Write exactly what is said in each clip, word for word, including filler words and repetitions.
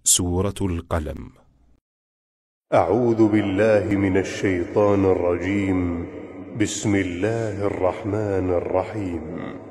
سورة القلم. أعوذ بالله من الشيطان الرجيم. بسم الله الرحمن الرحيم.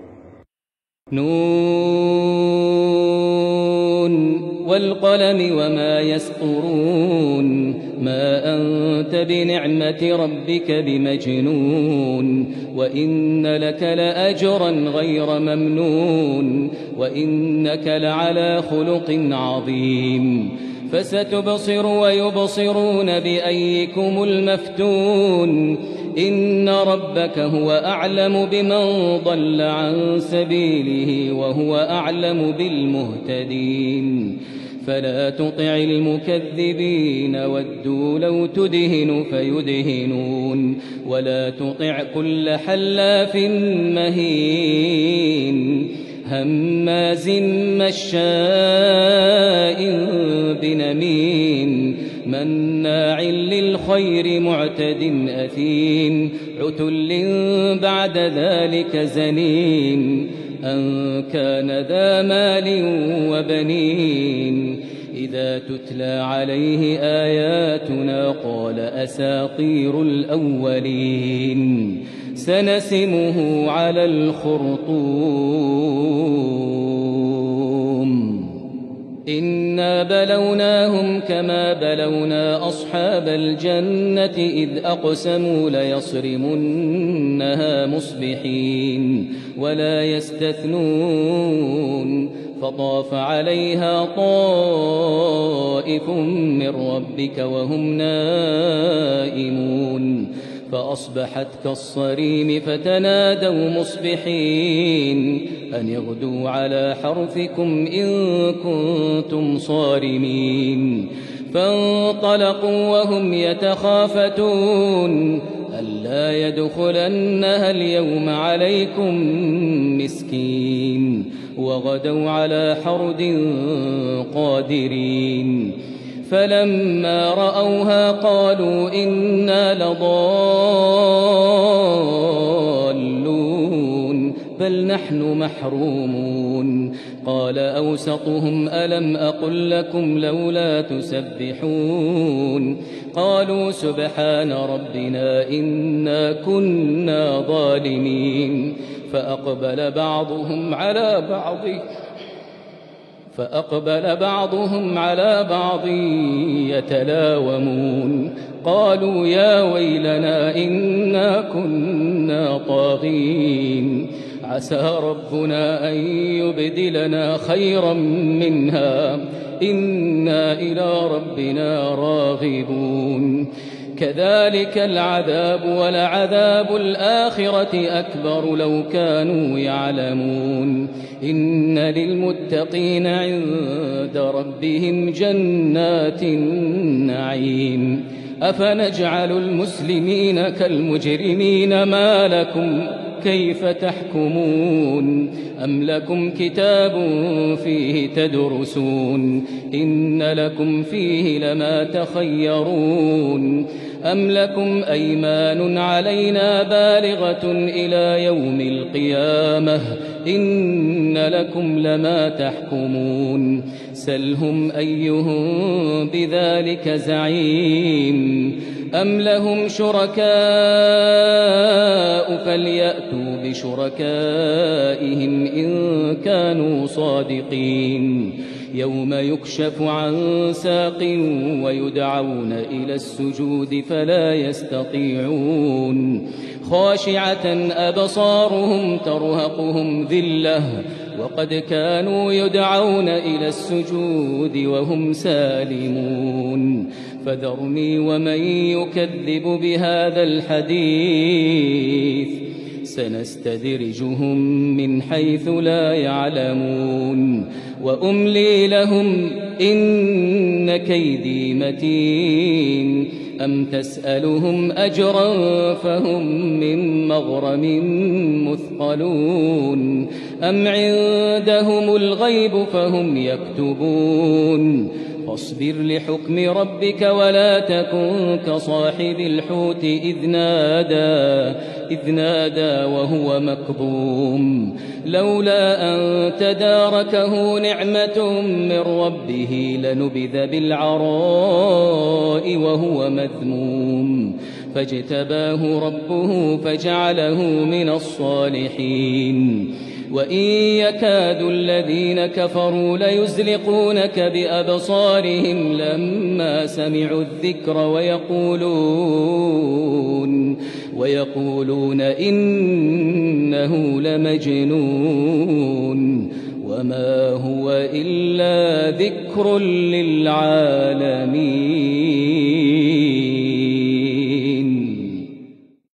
نون والقلم وما يسطرون ما أنت بنعمة ربك بمجنون وإن لك لأجرا غير ممنون وإنك لعلى خلق عظيم فستبصر ويبصرون بأيكم المفتون إن ربك هو أعلم بمن ضل عن سبيله وهو أعلم بالمهتدين فلا تطع المكذبين ودوا لو تدهن فيدهنون ولا تطع كل حلاف مهين هماز مشاء بنميم مناع للخير معتد أثيم عتل بعد ذلك زنيم أن كان ذا مال وبنين إذا تتلى عليه آياتنا قال أساطير الأولين سنسمه على الخرطوم إنا بلوناهم كما بلونا أصحاب الجنة إذ أقسموا ليصرمنها مصبحين ولا يستثنون فطاف عليها طائف من ربك وهم نائمون فأصبحت كالصريم فتنادوا مصبحين أن يغدوا على حرثكم إن كنتم صارمين فانطلقوا وهم يتخافتون ألا يدخلنها اليوم عليكم مسكين وغدوا على حرد قادرين فلما رأوها قالوا إنا لضالون بل نحن محرومون قال أوسطهم ألم أقل لكم لولا تسبحون قالوا سبحان ربنا إنا كنا ظالمين فأقبل بعضهم على بعض فأقبل بعضهم على بعض يتلاومون قالوا يا ويلنا إنا كنا طاغين عسى ربنا أن يبدلنا خيرا منها إنا إلى ربنا راغبون كذلك العذاب ولعذاب الآخرة أكبر لو كانوا يعلمون إن للمتقين عند ربهم جنات النعيم أفنجعل المسلمين كالمجرمين ما لكم كيف تحكمون أم لكم كتاب فيه تدرسون إن لكم فيه لما تخيرون أم لكم أيمان علينا بالغة إلى يوم القيامة إن لكم لما تحكمون سلهم أيهم بذلك زعيم أم لهم شركاء فليأتوا بشركائهم إن كانوا صادقين يوم يكشف عن ساق ويدعون إلى السجود فلا يستطيعون خاشعة أبصارهم ترهقهم ذلة وقد كانوا يدعون إلى السجود وهم سالمون فذرني ومن يكذب بهذا الحديث سنستدرجهم من حيث لا يعلمون وأملي لهم إن كيدي متين أم تسألهم أجرا فهم من مغرم مثقلون أم عندهم الغيب فهم يكتبون فاصبر لحكم ربك ولا تكن كصاحب الحوت إذ نادى إذ نادى وهو مكظوم لولا أن تداركه نعمة من ربه لنبذ بالعراء وهو مذموم فاجتباه ربه فجعله من الصالحين وإن يكاد الذين كفروا ليزلقونك بأبصارهم لما سمعوا الذكر ويقولون ويقولون إنه لمجنون وما هو إلا ذكر للعالمين.